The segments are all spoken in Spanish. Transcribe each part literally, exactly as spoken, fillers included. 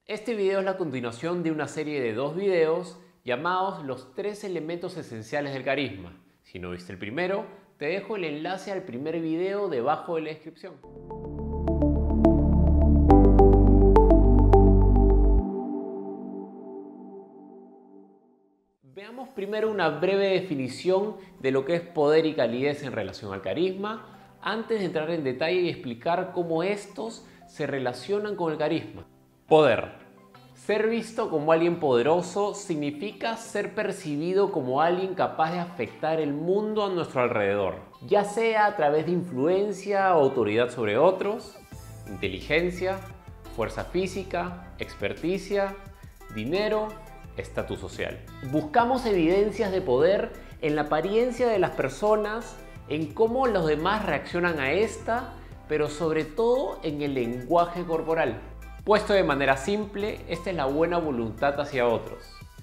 Este video es la continuación de una serie de dos videos llamados los tres elementos esenciales del carisma. Si no viste el primero, te dejo el enlace al primer video debajo de la descripción. Veamos primero una breve definición de lo que es poder y calidez en relación al carisma, antes de entrar en detalle y explicar cómo estos se relacionan con el carisma. Poder. Ser visto como alguien poderoso significa ser percibido como alguien capaz de afectar el mundo a nuestro alrededor, ya sea a través de influencia o autoridad sobre otros, inteligencia, fuerza física, experticia, dinero, estatus social. Buscamos evidencias de poder en la apariencia de las personas, en cómo los demás reaccionan a esta, pero sobre todo en el lenguaje corporal. Puesto de manera simple, esta es la buena voluntad hacia otros.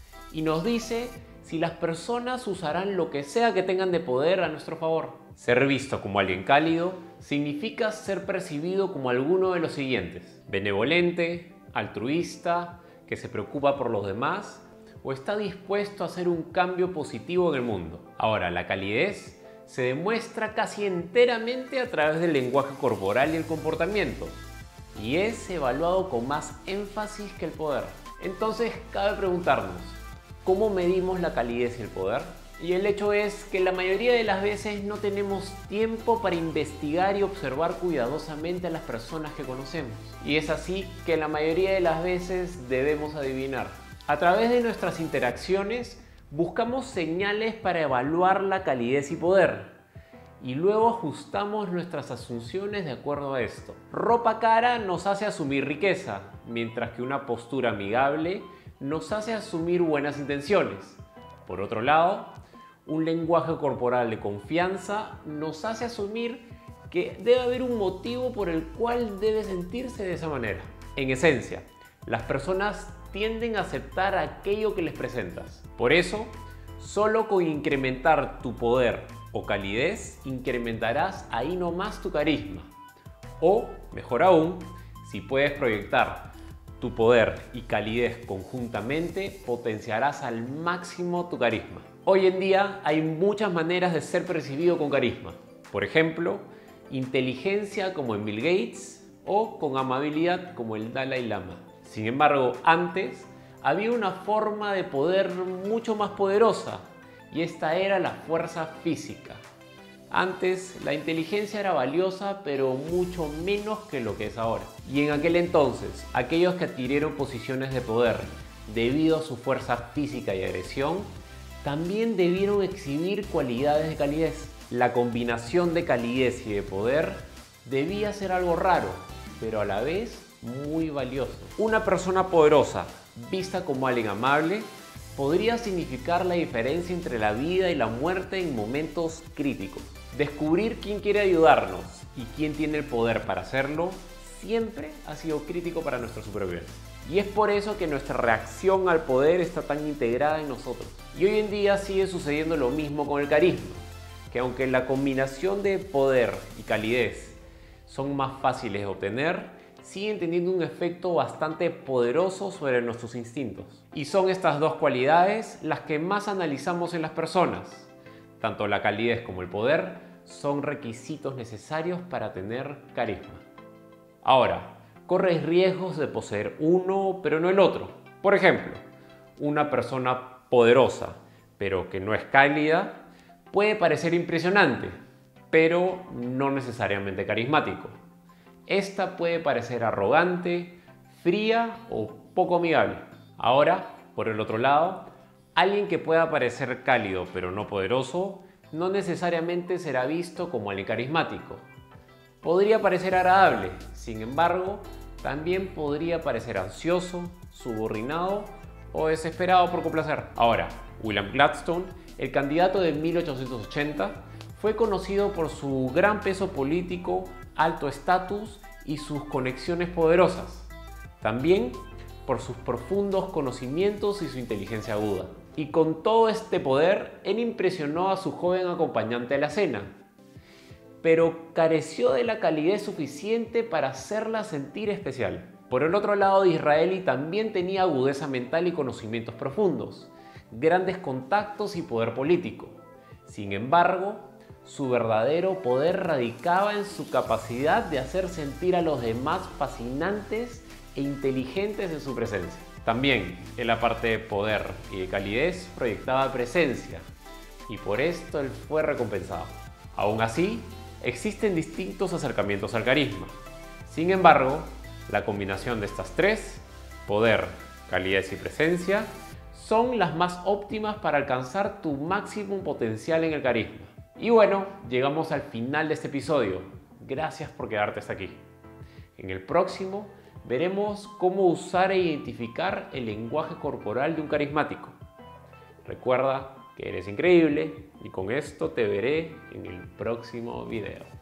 Y nos dice si las personas usarán lo que sea que tengan de poder a nuestro favor. Ser visto como alguien cálido significa ser percibido como alguno de los siguientes: benevolente, altruista, que se preocupa por los demás o está dispuesto a hacer un cambio positivo en el mundo. Ahora, la calidez se demuestra casi enteramente a través del lenguaje corporal y el comportamiento, y es evaluado con más énfasis que el poder. Entonces cabe preguntarnos, ¿cómo medimos la calidez y el poder? Y el hecho es que la mayoría de las veces no tenemos tiempo para investigar y observar cuidadosamente a las personas que conocemos. Y es así que la mayoría de las veces debemos adivinar. A través de nuestras interacciones buscamos señales para evaluar la calidez y poder, y luego ajustamos nuestras asunciones de acuerdo a esto. Ropa cara nos hace asumir riqueza, mientras que una postura amigable nos hace asumir buenas intenciones. Por otro lado, un lenguaje corporal de confianza nos hace asumir que debe haber un motivo por el cual debe sentirse de esa manera. En esencia, las personas tienden a aceptar aquello que les presentas. Por eso, solo con incrementar tu poder o calidez, incrementarás ahí nomás tu carisma. O, mejor aún, si puedes proyectar tu poder y calidez conjuntamente, potenciarás al máximo tu carisma. Hoy en día hay muchas maneras de ser percibido con carisma. Por ejemplo, inteligencia como en Bill Gates o con amabilidad como el Dalai Lama. Sin embargo, antes había una forma de poder mucho más poderosa, y esta era la fuerza física. Antes, la inteligencia era valiosa, pero mucho menos que lo que es ahora. Y en aquel entonces, aquellos que adquirieron posiciones de poder debido a su fuerza física y agresión, también debieron exhibir cualidades de calidez. La combinación de calidez y de poder debía ser algo raro, pero a la vez muy valioso. Una persona poderosa, vista como alguien amable, podría significar la diferencia entre la vida y la muerte en momentos críticos. Descubrir quién quiere ayudarnos y quién tiene el poder para hacerlo siempre ha sido crítico para nuestra supervivencia. Y es por eso que nuestra reacción al poder está tan integrada en nosotros. Y hoy en día sigue sucediendo lo mismo con el carisma, que aunque la combinación de poder y calidez son más fáciles de obtener, siguen teniendo un efecto bastante poderoso sobre nuestros instintos. Y son estas dos cualidades las que más analizamos en las personas. Tanto la calidez como el poder son requisitos necesarios para tener carisma. Ahora, corres riesgos de poseer uno pero no el otro. Por ejemplo, una persona poderosa pero que no es cálida puede parecer impresionante, pero no necesariamente carismático. Esta puede parecer arrogante, fría o poco amigable. Ahora, por el otro lado, alguien que pueda parecer cálido pero no poderoso no necesariamente será visto como alguien carismático. Podría parecer agradable, sin embargo, también podría parecer ansioso, subordinado o desesperado por complacer. Ahora, William Gladstone, el candidato de mil ochocientos ochenta, fue conocido por su gran peso político, alto estatus y sus conexiones poderosas. También por sus profundos conocimientos y su inteligencia aguda. Y con todo este poder, él impresionó a su joven acompañante a la cena, pero careció de la calidez suficiente para hacerla sentir especial. Por el otro lado, Disraeli también tenía agudeza mental y conocimientos profundos, grandes contactos y poder político. Sin embargo, su verdadero poder radicaba en su capacidad de hacer sentir a los demás fascinantes e inteligentes en su presencia. También, en la parte de poder y de calidez, proyectaba presencia, y por esto él fue recompensado. Aún así, existen distintos acercamientos al carisma. Sin embargo, la combinación de estas tres, poder, calidez y presencia, son las más óptimas para alcanzar tu máximo potencial en el carisma. Y bueno, llegamos al final de este episodio. Gracias por quedarte hasta aquí. En el próximo veremos cómo usar e identificar el lenguaje corporal de un carismático. Recuerda que eres increíble y con esto te veré en el próximo video.